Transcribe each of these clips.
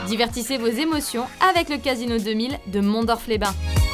Divertissez vos émotions avec le Casino 2000 de Mondorf-les-Bains.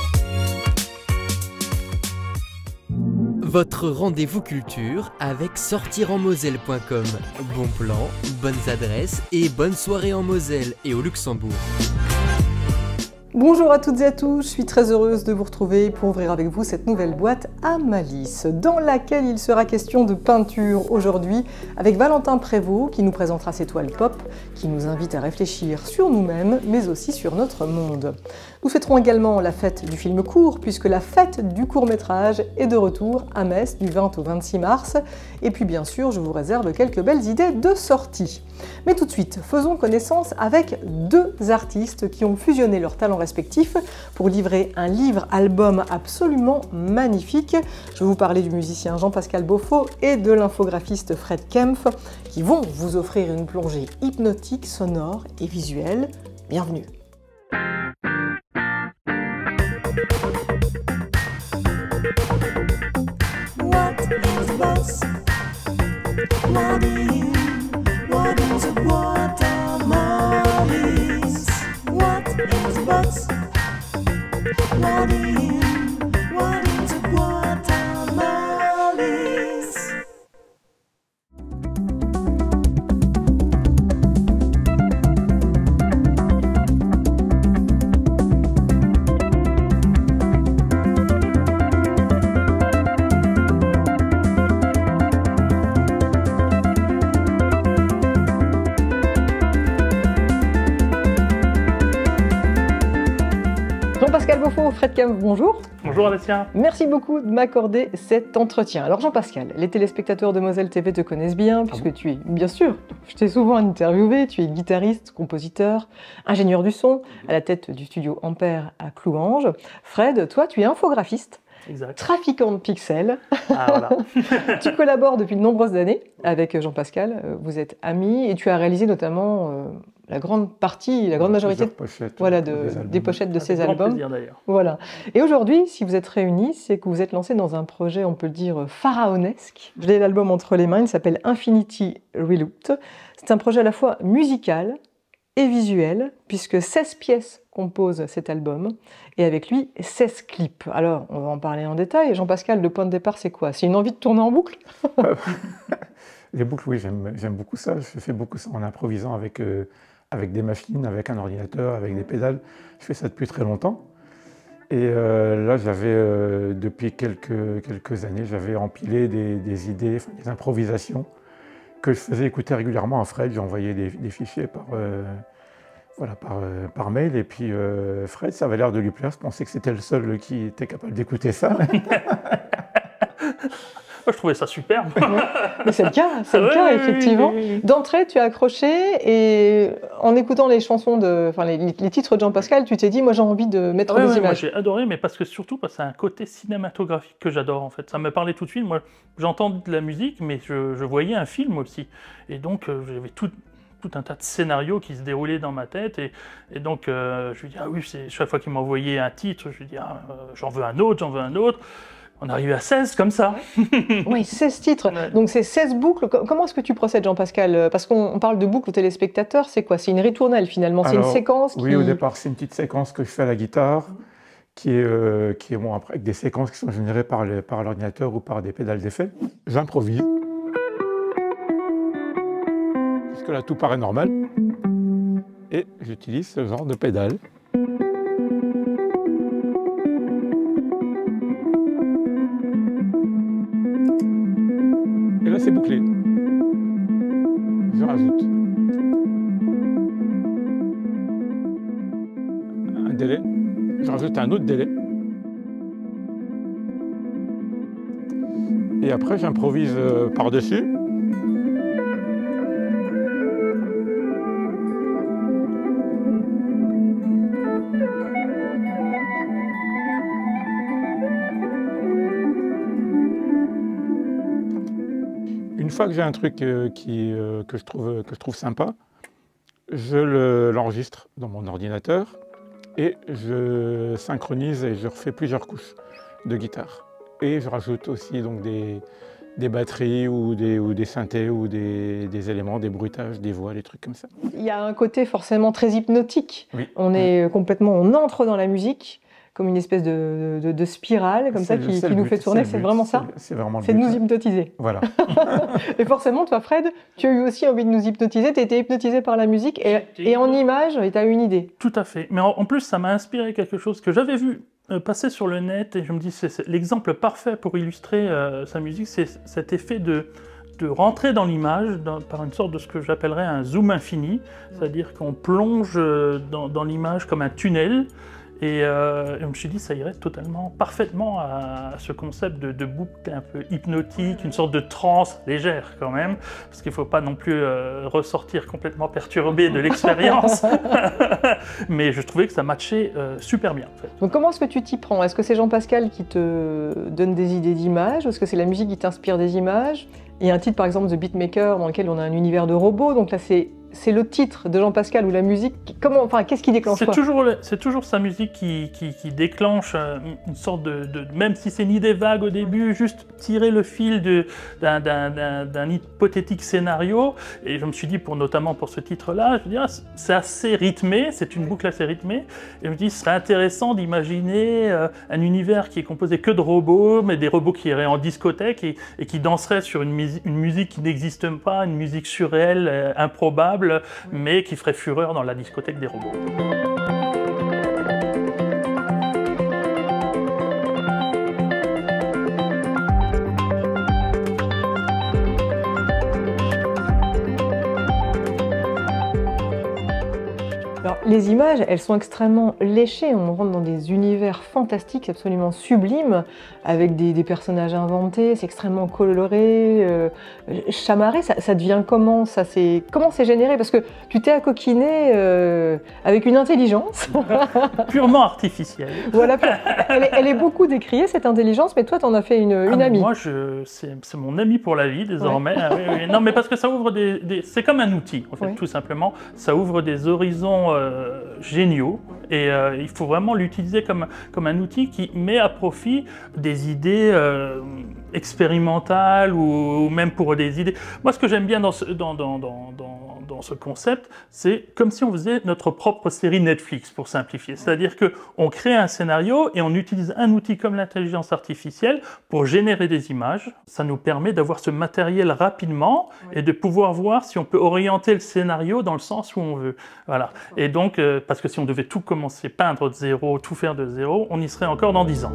Votre rendez-vous culture avec sortirenmoselle.com. Bon plan, bonnes adresses et bonnes soirées en Moselle et au Luxembourg. Bonjour à toutes et à tous, je suis très heureuse de vous retrouver pour ouvrir avec vous cette nouvelle boîte à malice, dans laquelle il sera question de peinture aujourd'hui, avec Valentin Prévost qui nous présentera ses toiles pop, qui nous invite à réfléchir sur nous-mêmes, mais aussi sur notre monde. Nous fêterons également la fête du film court, puisque la fête du court-métrage est de retour à Metz du 20 au 26 mars, et puis bien sûr, je vous réserve quelques belles idées de sortie. Mais tout de suite, faisons connaissance avec deux artistes qui ont fusionné leurs talents respectifs pour livrer un livre-album absolument magnifique. Je vais vous parler du musicien Jean-Pascal Beaufort et de l'infographiste Fred Kempf qui vont vous offrir une plongée hypnotique, sonore et visuelle. Bienvenue! What is this? What is a watermalice? What is this? What is a watermalice? Jean-Pascal Beaufort, Fred Kempf, bonjour. Bonjour Alessia. Merci beaucoup de m'accorder cet entretien. Alors Jean-Pascal, les téléspectateurs de Moselle TV te connaissent bien, puisque tu es, bien sûr, je t'ai souvent interviewé, tu es guitariste, compositeur, ingénieur du son, à la tête du studio Ampère à Clouange. Fred, toi tu es infographiste, Exact. trafiquant de pixels. Ah voilà. Tu collabores depuis de nombreuses années avec Jean-Pascal, vous êtes amis, et tu as réalisé notamment la grande majorité des pochettes de ses Avec grand albums. plaisir d'ailleurs. Voilà. Et aujourd'hui, si vous êtes réunis, c'est que vous êtes lancés dans un projet, on peut le dire, pharaonesque. J'ai l'album entre les mains, il s'appelle Infinity Relooped. C'est un projet à la fois musical et visuel, puisque 16 pièces composent cet album, et avec lui, 16 clips. Alors, on va en parler en détail. Jean-Pascal, le point de départ, c'est quoi? C'est une envie de tourner en boucle? Les boucles, oui, j'aime beaucoup ça. Je fais beaucoup ça en improvisant avec des machines, avec un ordinateur, avec des pédales. Je fais ça depuis très longtemps. Et là, depuis quelques années, j'avais empilé des idées, des improvisations que je faisais écouter régulièrement à Fred. J'ai envoyé des fichiers par mail. Et puis Fred, ça avait l'air de lui plaire. Je pensais que c'était le seul qui était capable d'écouter ça. Moi, je trouvais ça superbe. Mais c'est le cas, effectivement. Oui. D'entrée, tu as accroché et en écoutant les chansons, les titres de Jean-Pascal, tu t'es dit, moi j'ai envie de mettre des Moi, images. j'ai adoré, mais parce que c'est un côté cinématographique que j'adore en fait. Ça me parlait tout de suite. Moi, j'entends de la musique, mais je voyais un film aussi. Et donc, j'avais tout un tas de scénarios qui se déroulaient dans ma tête. Et donc, je lui dis, ah oui, chaque fois qu'il m'envoyait un titre, je lui dis, j'en veux un autre. On arrivait à 16 comme ça. Oui, 16 titres. Ouais. Donc c'est 16 boucles. Comment est-ce que tu procèdes, Jean-Pascal? Parce qu'on parle de boucles aux téléspectateurs, c'est quoi? C'est une ritournelle finalement, c'est une séquence qui... Oui, au départ, c'est une petite séquence que je fais à la guitare, qui est après, avec des séquences qui sont générées par l'ordinateur ou par des pédales d'effet. J'improvise. Jusque-là, tout paraît normal. Et j'utilise ce genre de pédale. Et là, c'est bouclé. Je rajoute un délai. Je rajoute un autre délai. Et après, j'improvise par-dessus. Une fois que j'ai un truc que je trouve sympa, je l'enregistre dans mon ordinateur et je synchronise et je refais plusieurs couches de guitare. Et je rajoute aussi donc des des batteries ou des synthés ou des éléments, des bruitages, des voix, des trucs comme ça. Il y a un côté forcément très hypnotique. Oui. On est complètement, on entre dans la musique comme une espèce de spirale comme ça qui nous fait tourner. C'est vraiment ça. C'est vraiment le C'est de but, nous ouais. hypnotiser. Voilà. Et forcément, toi, Fred, tu as eu aussi envie de nous hypnotiser. Tu as été hypnotisé par la musique et en image, et tu as eu une idée. Tout à fait. Mais en plus, ça m'a inspiré quelque chose que j'avais vu passer sur le net et je me dis c'est l'exemple parfait pour illustrer sa musique, c'est cet effet de rentrer dans l'image par une sorte de ce que j'appellerais un zoom infini, c'est-à-dire qu'on plonge dans l'image comme un tunnel. Et je me suis dit, ça irait totalement, parfaitement à ce concept de boucle un peu hypnotique, une sorte de transe légère quand même, parce qu'il ne faut pas non plus ressortir complètement perturbé de l'expérience. Mais je trouvais que ça matchait super bien en fait. Donc comment est-ce que tu t'y prends? Est-ce que c'est Jean-Pascal qui te donne des idées d'images? Ou est-ce que c'est la musique qui t'inspire des images? Il y a un titre par exemple The Beatmaker dans lequel on a un univers de robots, donc là c'est le titre de Jean-Pascal ou la musique, qu'est-ce qui déclenche quoi? C'est toujours sa musique qui déclenche une sorte même si c'est une idée vague au début, juste tirer le fil d'un hypothétique scénario. Et je me suis dit, notamment pour ce titre-là, je veux dire, c'est assez rythmé, c'est une boucle assez rythmée. Et je me dis, ce serait intéressant d'imaginer un univers qui est composé que de robots, mais des robots qui iraient en discothèque et qui danseraient sur une musique qui n'existe pas, une musique surréelle, improbable, mais qui ferait fureur dans la discothèque des robots. Alors, les images, elles sont extrêmement léchées, on rentre dans des univers fantastiques, absolument sublimes, avec des personnages inventés, c'est extrêmement coloré, chamarré, ça devient comment? Comment c'est généré? Parce que tu t'es accoquiné avec une intelligence. Purement artificielle. Voilà, elle est beaucoup décriée cette intelligence, mais toi tu en as fait une amie. Moi, c'est mon ami pour la vie désormais. Ouais. Ah, oui. Non, mais parce que ça ouvre c'est comme un outil, en fait, tout simplement. Ça ouvre des horizons géniaux et il faut vraiment l'utiliser comme un outil qui met à profit des idées expérimentales ou même pour des idées. Moi, ce que j'aime bien dans ce concept, c'est comme si on faisait notre propre série Netflix, pour simplifier. C'est-à-dire qu'on crée un scénario et on utilise un outil comme l'intelligence artificielle pour générer des images. Ça nous permet d'avoir ce matériel rapidement et de pouvoir voir si on peut orienter le scénario dans le sens où on veut. Voilà. Et donc, parce que si on devait tout commencer, peindre de zéro, tout faire de zéro, on y serait encore dans 10 ans.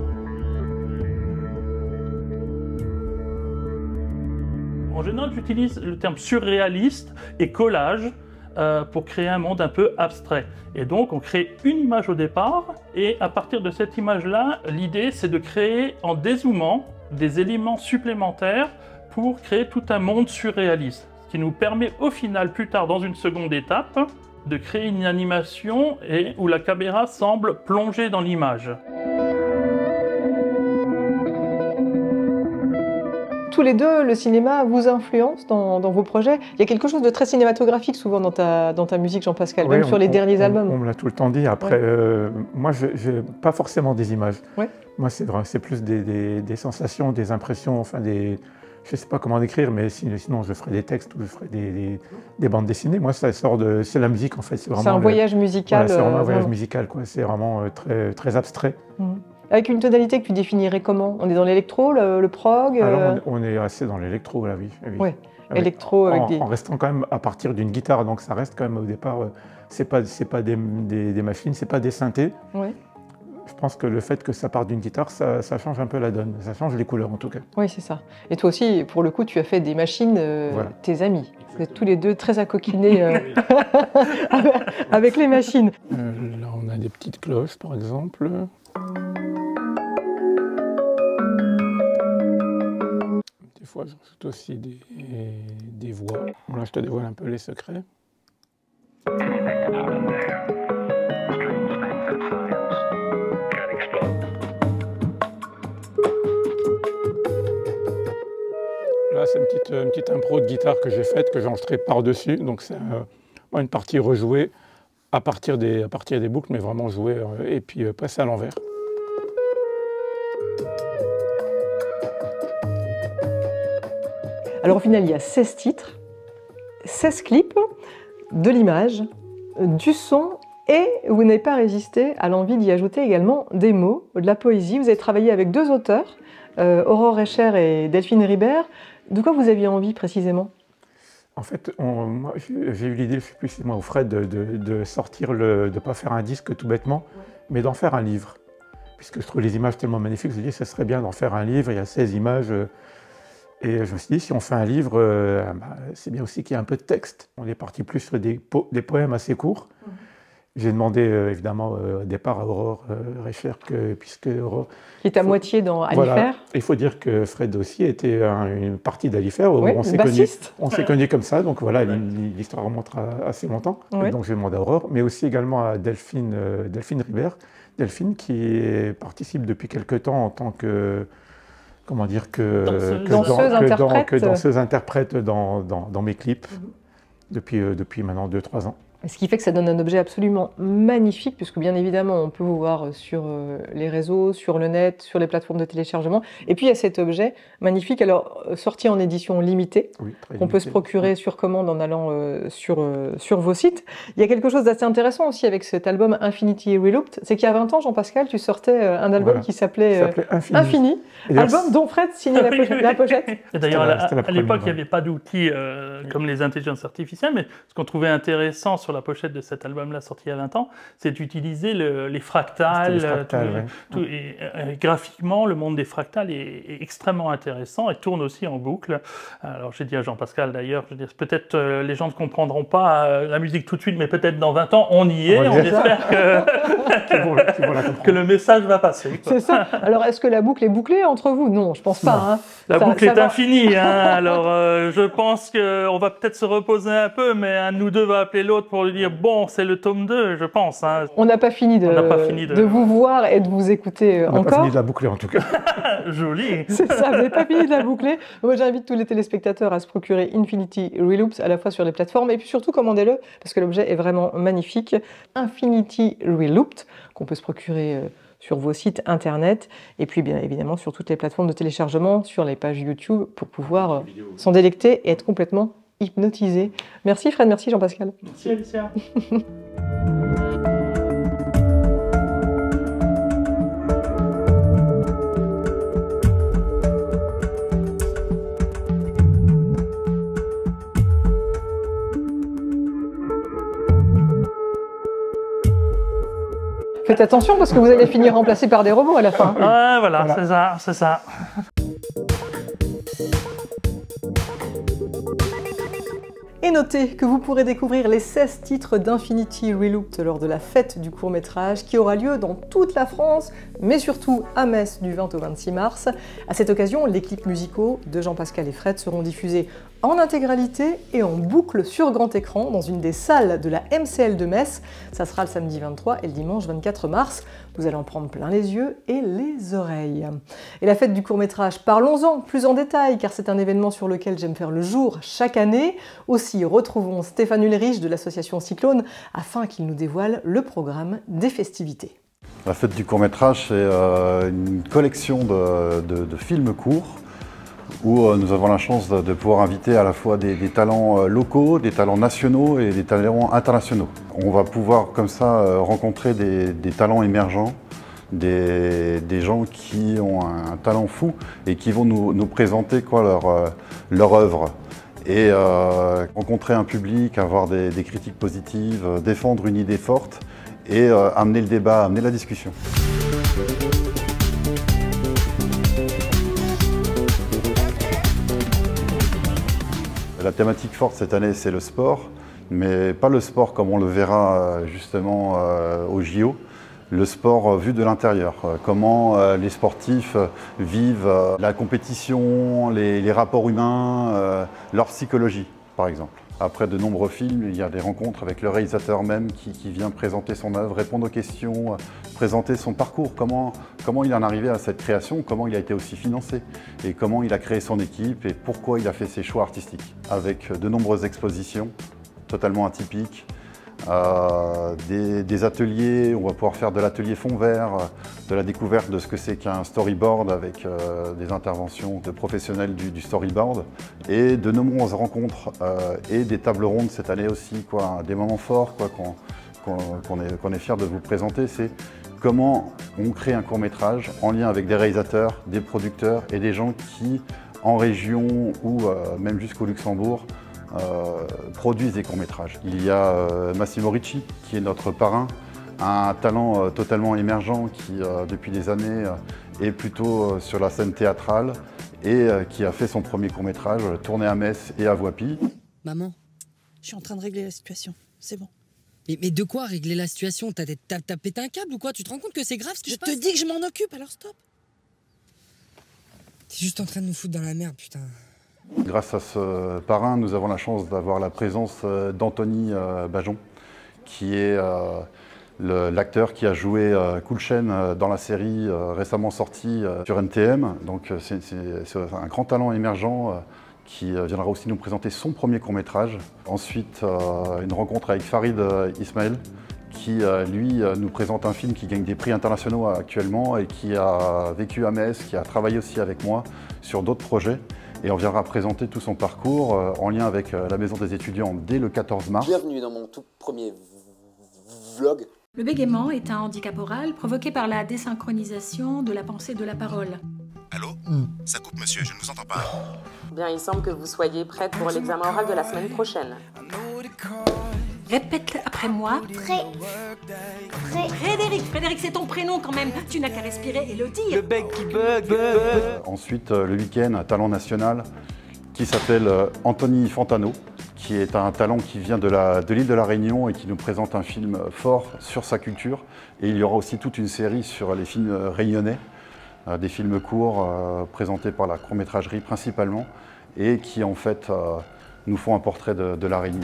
En général, j'utilise le terme surréaliste et collage pour créer un monde un peu abstrait. Et donc, on crée une image au départ, et à partir de cette image-là, l'idée, c'est de créer, en dézoomant, des éléments supplémentaires pour créer tout un monde surréaliste. Ce qui nous permet, au final, plus tard, dans une seconde étape, de créer une animation où la caméra semble plonger dans l'image. Tous les deux, le cinéma vous influence dans vos projets. Il y a quelque chose de très cinématographique souvent dans ta musique, Jean-Pascal, même sur les derniers albums. On me l'a tout le temps dit. Après, moi, je pas forcément des images. Ouais. Moi, c'est plus des sensations, des impressions, enfin je ne sais pas comment décrire, mais sinon je ferai des textes ou je ferai des bandes dessinées. Moi, ça sort c'est la musique en fait. C'est un voyage musical. Voilà, c'est vraiment un voyage musical, quoi. C'est vraiment très abstrait. Avec une tonalité que tu définirais comment? On est dans l'électro, le prog Alors, on est assez dans l'électro, là, oui. Oui, électro en restant quand même à partir d'une guitare, donc ça reste quand même au départ, c'est pas des machines, c'est pas des synthés. Oui. Je pense que le fait que ça parte d'une guitare, ça change un peu la donne, ça change les couleurs en tout cas. Oui, c'est ça. Et toi aussi, pour le coup, tu as fait des machines, voilà. Tes amis. Vous êtes tous les deux très accoquinés avec les machines. Là, on a des petites cloches, par exemple. Des fois, je rajoute aussi des voix. Bon, là, je te dévoile un peu les secrets. Là, c'est une petite impro de guitare que j'ai faite, que j'ai enregistrée par-dessus. Donc, c'est une partie rejouée à partir des boucles, mais vraiment jouée et puis passée à l'envers. Alors au final, il y a 16 titres, 16 clips, de l'image, du son, et vous n'avez pas résisté à l'envie d'y ajouter également des mots, de la poésie. Vous avez travaillé avec 2 auteurs, Aurore Escher et Delphine Ribert. De quoi vous aviez envie précisément? En fait, moi, j'ai eu l'idée, je sais plus si c'est moi ou Fred, de sortir de ne pas faire un disque tout bêtement, mais d'en faire un livre. Puisque je trouve les images tellement magnifiques, je me suis dit que ce serait bien d'en faire un livre, il y a 16 images. Et je me suis dit, si on fait un livre, c'est bien aussi qu'il y ait un peu de texte. On est parti plus sur des poèmes assez courts. J'ai demandé évidemment au départ à Aurore Escher, puisque Aurore... Qui est à moitié dans Alifer. Voilà. Il faut dire que Fred aussi était une partie d'Alifer. Oui, on s'est connus comme ça, donc voilà, l'histoire remonte à assez longtemps. Oui. Donc j'ai demandé à Aurore, mais aussi également à Delphine Ribert. Delphine qui participe depuis quelque temps en tant que... Comment dire danseuse interprète dans mes clips depuis maintenant 2-3 ans. Ce qui fait que ça donne un objet absolument magnifique, puisque bien évidemment, on peut vous voir sur les réseaux, sur le net, sur les plateformes de téléchargement. Et puis, il y a cet objet magnifique, alors sorti en édition limitée, qu'on peut se procurer sur commande en allant sur vos sites. Il y a quelque chose d'assez intéressant aussi avec cet album Infinity Relooped, c'est qu'il y a 20 ans, Jean-Pascal, tu sortais un album qui s'appelait Infini, album dont Fred signait la pochette. Et d'ailleurs, à l'époque, il n'y avait pas d'outils comme les intelligences artificielles, mais ce qu'on trouvait intéressant sur la pochette de cet album-là sorti il y a 20 ans, c'est d'utiliser les fractales. Et graphiquement, le monde des fractales est extrêmement intéressant et tourne aussi en boucle. Alors j'ai dit à Jean-Pascal d'ailleurs, peut-être les gens ne comprendront pas la musique tout de suite, mais peut-être dans 20 ans, on y est. On espère que le message va passer. C'est ça. Alors est-ce que la boucle est bouclée entre vous? Non, je pense pas. Hein. La boucle est infinie. Hein. Alors je pense qu'on va peut-être se reposer un peu, mais un de nous deux va appeler l'autre pour lui dire bon, c'est le tome 2, je pense. Hein. On n'a pas fini de vous voir et de vous écouter encore. On n'a pas fini de la boucler en tout cas. Joli. C'est ça, vous n'avez pas fini de la boucler. Moi, j'invite tous les téléspectateurs à se procurer Infinity Relooped à la fois sur les plateformes et puis surtout commandez-le parce que l'objet est vraiment magnifique. Infinity Relooped qu'on peut se procurer sur vos sites internet et puis bien évidemment sur toutes les plateformes de téléchargement, sur les pages YouTube pour pouvoir s'en délecter et être complètement hypnotisé. Merci Fred, merci Jean-Pascal. Merci Alicia. Faites attention parce que vous allez finir remplacé par des robots à la fin. Ah, voilà. C'est ça. Et notez que vous pourrez découvrir les 16 titres d'Infinity Relooped lors de la fête du court-métrage qui aura lieu dans toute la France, mais surtout à Metz du 20 au 26 mars. À cette occasion, les clips musicaux de Jean-Pascal et Fred seront diffusés en intégralité et en boucle sur grand écran dans une des salles de la MCL de Metz. Ça sera le samedi 23 et le dimanche 24 mars. Vous allez en prendre plein les yeux et les oreilles. Et la fête du court-métrage, parlons-en plus en détail car c'est un événement sur lequel j'aime faire le jour chaque année. Aussi, retrouvons Stéphane Ulrich de l'association Cyclone afin qu'il nous dévoile le programme des festivités. La fête du court-métrage, c'est une collection de films courts où nous avons la chance de pouvoir inviter à la fois des talents locaux, des talents nationaux et des talents internationaux. On va pouvoir comme ça rencontrer des talents émergents, des gens qui ont un talent fou et qui vont nous présenter leur œuvre. Et rencontrer un public, avoir des critiques positives, défendre une idée forte et amener le débat, amener la discussion. La thématique forte cette année, c'est le sport, mais pas le sport comme on le verra justement au JO, le sport vu de l'intérieur. Comment les sportifs vivent la compétition, les rapports humains, leur psychologie, par exemple. Après de nombreux films, il y a des rencontres avec le réalisateur même qui vient présenter son œuvre, répondre aux questions, présenter son parcours, comment il en est arrivé à cette création, comment il a été aussi financé et comment il a créé son équipe et pourquoi il a fait ses choix artistiques. Avec de nombreuses expositions totalement atypiques, des ateliers, on va pouvoir faire de l'atelier fond vert, de la découverte de ce que c'est qu'un storyboard avec des interventions de professionnels du storyboard et de nombreuses rencontres et des tables rondes cette année aussi, des moments forts qu'on est fiers de vous présenter. C'est comment on crée un court-métrage en lien avec des réalisateurs, des producteurs et des gens qui, en région ou même jusqu'au Luxembourg, produisent des courts-métrages. Il y a Massimo Ricci qui est notre parrain, un talent totalement émergent qui depuis des années est plutôt sur la scène théâtrale et qui a fait son premier court-métrage tourné à Metz et à Voipy. Maman, je suis en train de régler la situation, c'est bon. Mais de quoi régler la situation? T'as pété un câble ou quoi? Tu te rends compte que c'est grave ce qui se passe? Je te dis que je m'en occupe, alors stop. T'es juste en train de nous foutre dans la merde, putain. Grâce à ce parrain, nous avons la chance d'avoir la présence d'Anthony Bajon, qui est l'acteur qui a joué Kulchen dans la série récemment sortie sur NTM. Donc c'est un grand talent émergent qui viendra aussi nous présenter son premier court-métrage. Ensuite, une rencontre avec Farid Ismail, qui lui nous présente un film qui gagne des prix internationaux actuellement et qui a vécu à Metz, qui a travaillé aussi avec moi sur d'autres projets. Et on viendra présenter tout son parcours en lien avec la Maison des étudiants dès le 14 mars. Bienvenue dans mon tout premier vlog. Le bégaiement est un handicap oral provoqué par la désynchronisation de la pensée et de la parole. Allô? Ça coupe, monsieur, je ne vous entends pas. Bien, il semble que vous soyez prête pour l'examen oral de la semaine prochaine. Répète après moi. Frédéric, c'est ton prénom quand même. Tu n'as qu'à respirer et le dire. Le bec qui bug. Ensuite, le week-end, un talent national qui s'appelle Anthony Fantano, qui est un talent qui vient de l'île de la Réunion et qui nous présente un film fort sur sa culture. Et il y aura aussi toute une série sur les films réunionnais, des films courts présentés par la court-métragerie principalement et qui en fait nous font un portrait de la Réunion.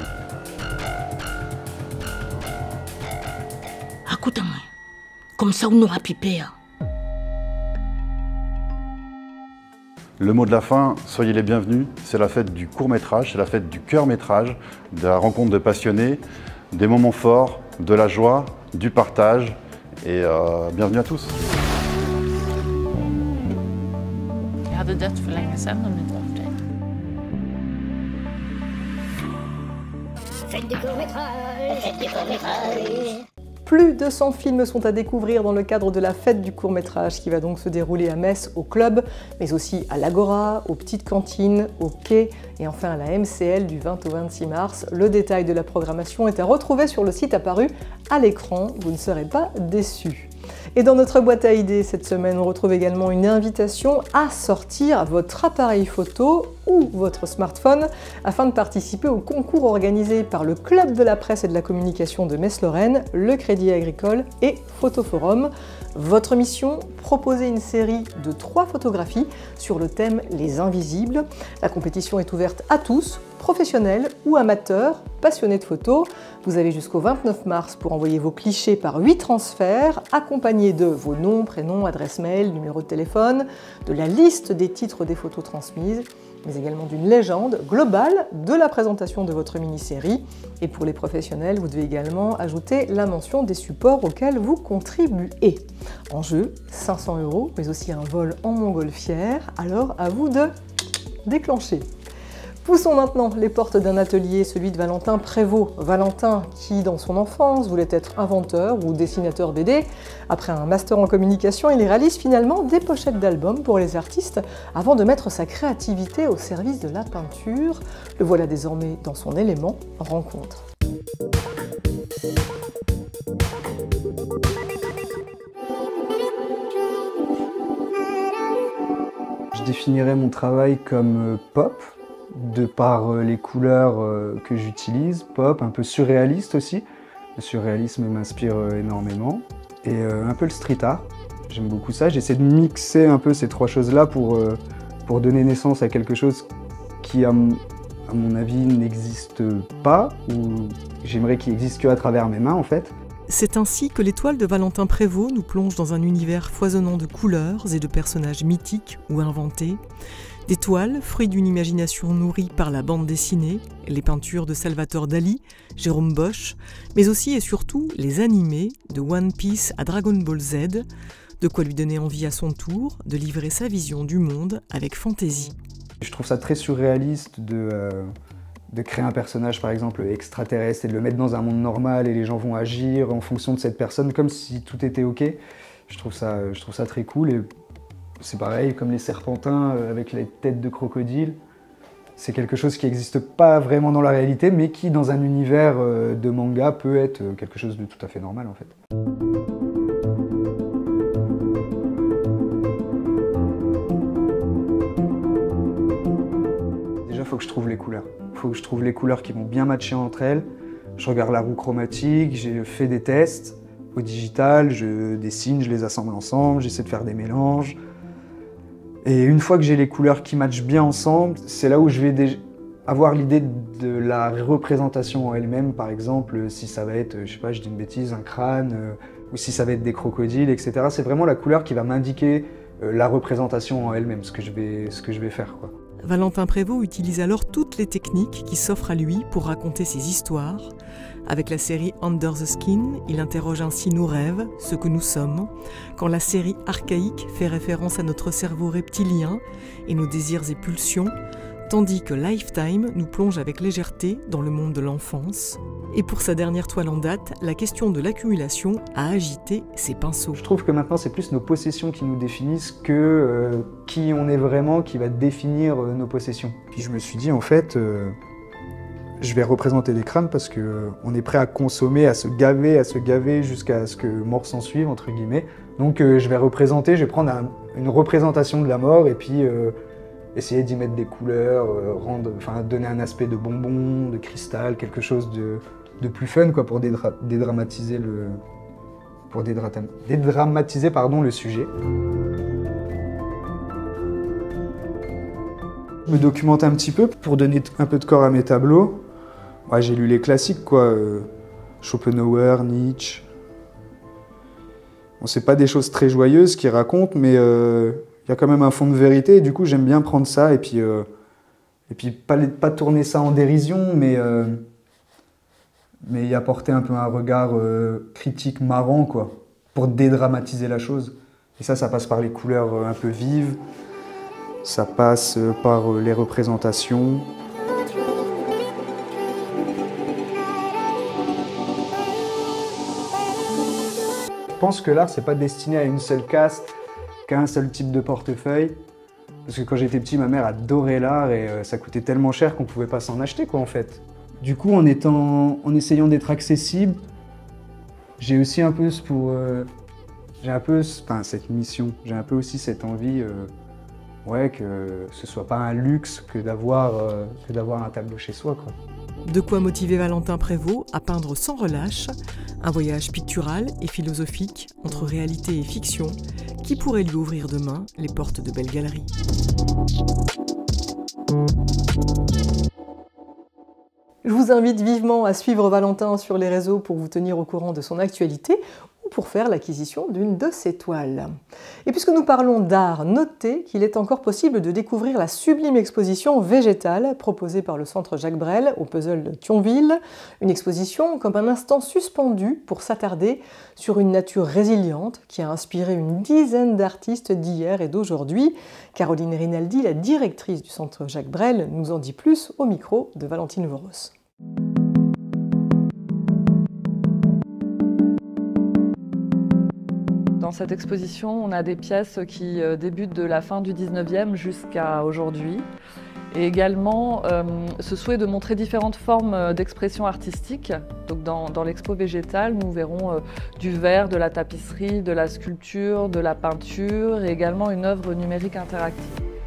Écoute-moi, comme ça on aura pipé. Le mot de la fin, soyez les bienvenus, c'est la fête du court-métrage, c'est la fête du cœur-métrage, de la rencontre de passionnés, des moments forts, de la joie, du partage et bienvenue à tous. Jag hade dött för länge sedan om det inte var för dig. Fête du court-métrage, fête du court-métrage. Plus de 100 films sont à découvrir dans le cadre de la fête du court-métrage qui va donc se dérouler à Metz au club, mais aussi à l'Agora, aux petites cantines, au quai et enfin à la MCL du 20 au 26 mars. Le détail de la programmation est à retrouver sur le site apparu à l'écran, vous ne serez pas déçus. Et dans notre boîte à idées cette semaine, on retrouve également une invitation à sortir votre appareil photo ou votre smartphone afin de participer au concours organisé par le Club de la presse et de la communication de Metz-Lorraine, le Crédit Agricole et Photoforum. Votre mission, proposer une série de 3 photographies sur le thème Les Invisibles. La compétition est ouverte à tous, professionnels ou amateurs, passionnés de photos. Vous avez jusqu'au 29 mars pour envoyer vos clichés par 8 transferts, accompagnés de vos noms, prénoms, adresse mail, numéro de téléphone, de la liste des titres des photos transmises, mais également d'une légende globale de la présentation de votre mini-série. Et pour les professionnels, vous devez également ajouter la mention des supports auxquels vous contribuez. En jeu, 500 €, mais aussi un vol en montgolfière. Alors à vous de déclencher. Poussons maintenant les portes d'un atelier, celui de Valentin Prévost. Valentin qui, dans son enfance, voulait être inventeur ou dessinateur BD. Après un master en communication, il réalise finalement des pochettes d'albums pour les artistes avant de mettre sa créativité au service de la peinture. Le voilà désormais dans son élément, rencontre. Je définirais mon travail comme pop, de par les couleurs que j'utilise, pop, un peu surréaliste aussi. Le surréalisme m'inspire énormément. Et un peu le street art, j'aime beaucoup ça. J'essaie de mixer un peu ces 3 choses-là pour donner naissance à quelque chose qui, à mon avis, n'existe pas, ou j'aimerais qu'il existe qu'à travers mes mains, en fait. C'est ainsi que l'étoile de Valentin Prévost nous plonge dans un univers foisonnant de couleurs et de personnages mythiques ou inventés. Des toiles, fruits d'une imagination nourrie par la bande dessinée, les peintures de Salvatore Dali, Jérôme Bosch, mais aussi et surtout les animés de One Piece à Dragon Ball Z, de quoi lui donner envie à son tour de livrer sa vision du monde avec fantaisie. Je trouve ça très surréaliste de créer un personnage par exemple extraterrestre et de le mettre dans un monde normal et les gens vont agir en fonction de cette personne comme si tout était ok. Je trouve ça très cool et c'est pareil comme les serpentins avec les têtes de crocodile. C'est quelque chose qui n'existe pas vraiment dans la réalité mais qui dans un univers de manga peut être quelque chose de tout à fait normal en fait. Déjà, il faut que je trouve les couleurs. Il faut que je trouve les couleurs qui vont bien matcher entre elles. Je regarde la roue chromatique, j'ai fait des tests au digital, je dessine, je les assemble ensemble, j'essaie de faire des mélanges. Et une fois que j'ai les couleurs qui matchent bien ensemble, c'est là où je vais avoir l'idée de la représentation en elle-même. Par exemple, si ça va être, je sais pas, je dis une bêtise, un crâne, ou si ça va être des crocodiles, etc. C'est vraiment la couleur qui va m'indiquer la représentation en elle-même, ce que je vais faire, quoi. Valentin Prévost utilise alors toutes les techniques qui s'offrent à lui pour raconter ses histoires. Avec la série Under the Skin, il interroge ainsi nos rêves, ce que nous sommes, quand la série Archaïque fait référence à notre cerveau reptilien et nos désirs et pulsions, tandis que Lifetime nous plonge avec légèreté dans le monde de l'enfance. Et pour sa dernière toile en date, la question de l'accumulation a agité ses pinceaux. Je trouve que maintenant c'est plus nos possessions qui nous définissent que qui on est vraiment qui va définir nos possessions. Puis je me suis dit en fait, je vais représenter des crânes parce qu'on est prêt à consommer, à se gaver jusqu'à ce que mort s'en suive entre guillemets. Donc je vais prendre une représentation de la mort et puis essayer d'y mettre des couleurs, donner un aspect de bonbon, de cristal, quelque chose de plus fun quoi, pour dédramatiser le sujet. Je me documente un petit peu pour donner un peu de corps à mes tableaux. Ouais, j'ai lu les classiques quoi, Schopenhauer, Nietzsche. Bon, c'est pas des choses très joyeuses qu'ils racontent, mais il y a quand même un fond de vérité, et du coup j'aime bien prendre ça et puis pas tourner ça en dérision, mais y apporter un peu un regard critique marrant quoi, pour dédramatiser la chose. Et ça passe par les couleurs un peu vives, ça passe par les représentations. Je pense que l'art c'est pas destiné à une seule caste, qu'à un seul type de portefeuille. Parce que quand j'étais petit, ma mère adorait l'art et ça coûtait tellement cher qu'on pouvait pas s'en acheter quoi en fait. Du coup, en essayant d'être accessible, j'ai aussi un peu cette mission, j'ai un peu aussi cette envie que ce soit pas un luxe que d'avoir un tableau chez soi quoi. De quoi motiver Valentin Prévost à peindre sans relâche, un voyage pictural et philosophique entre réalité et fiction qui pourrait lui ouvrir demain les portes de belles galeries. Je vous invite vivement à suivre Valentin sur les réseaux pour vous tenir au courant de son actualité ou pour faire l'acquisition d'une de ses toiles. Et puisque nous parlons d'art, notez qu'il est encore possible de découvrir la sublime exposition végétale proposée par le Centre Jacques Brel au Puzzle de Thionville. Une exposition comme un instant suspendu pour s'attarder sur une nature résiliente qui a inspiré une dizaine d'artistes d'hier et d'aujourd'hui. Caroline Rinaldi, la directrice du Centre Jacques Brel, nous en dit plus au micro de Valentine Voros. Dans cette exposition, on a des pièces qui débutent de la fin du 19e jusqu'à aujourd'hui. Et également, ce souhait de montrer différentes formes d'expression artistique. Donc dans l'expo végétale, nous verrons du verre, de la tapisserie, de la sculpture, de la peinture et également une œuvre numérique interactive.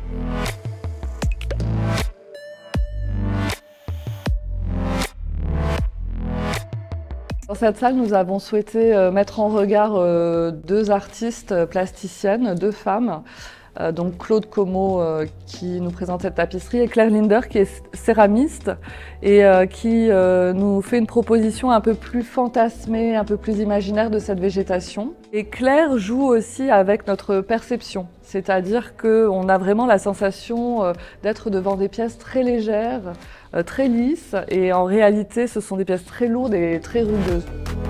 Dans cette salle, nous avons souhaité mettre en regard deux artistes plasticiennes, deux femmes, donc Claude Como qui nous présente cette tapisserie et Claire Linder qui est céramiste et qui nous fait une proposition un peu plus fantasmée, un peu plus imaginaire de cette végétation. Et Claire joue aussi avec notre perception, c'est-à-dire qu'on a vraiment la sensation d'être devant des pièces très légères, très lisses, et en réalité ce sont des pièces très lourdes et très rugueuses.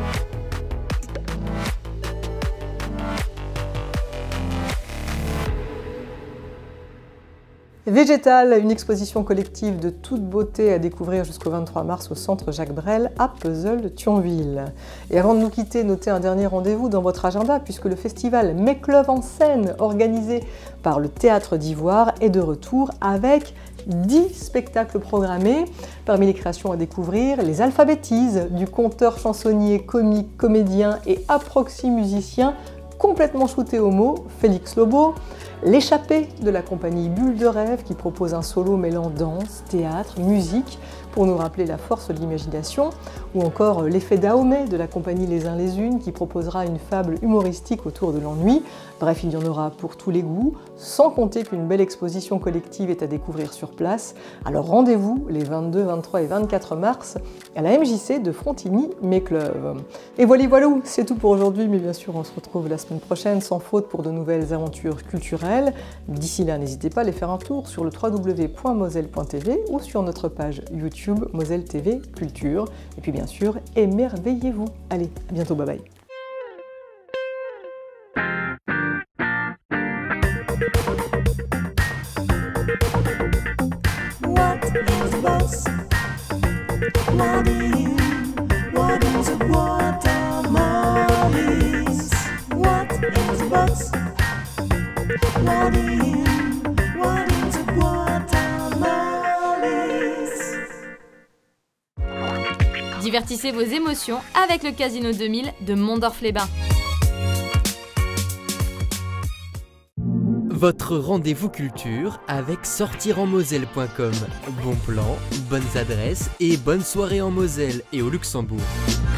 Végétal, une exposition collective de toute beauté à découvrir jusqu'au 23 mars au centre Jacques Brel à Puzzle de Thionville. Et avant de nous quitter, notez un dernier rendez-vous dans votre agenda puisque le festival Make Love en scène, organisé par le Théâtre d'Ivoire, est de retour avec 10 spectacles programmés. Parmi les créations à découvrir, les alphabétises du conteur, chansonnier, comique, comédien et approxi musicien complètement shooté au mot, Félix Lobo, l'échappée de la compagnie Bulle de Rêve qui propose un solo mêlant danse, théâtre, musique pour nous rappeler la force de l'imagination, ou encore l'effet Dahomey de la compagnie Les Uns les Unes qui proposera une fable humoristique autour de l'ennui. Bref, il y en aura pour tous les goûts, sans compter qu'une belle exposition collective est à découvrir sur place. Alors rendez-vous les 22, 23 et 24 mars à la MJC de Frontigny Make Love. Et voilà, c'est tout pour aujourd'hui, mais bien sûr on se retrouve la semaine prochaine sans faute pour de nouvelles aventures culturelles. D'ici là, n'hésitez pas à aller faire un tour sur le www.moselle.tv ou sur notre page YouTube Moselle TV Culture. Et puis bien sûr, émerveillez-vous. Allez, à bientôt, bye bye. What is this? What is a watermelon? What is this? What is a watermelon? Divertissez vos émotions avec le Casino 2000 de Mondorf-les-Bains. Votre rendez-vous culture avec sortirenmoselle.com. Bons plans, bonnes adresses et bonnes soirées en Moselle et au Luxembourg.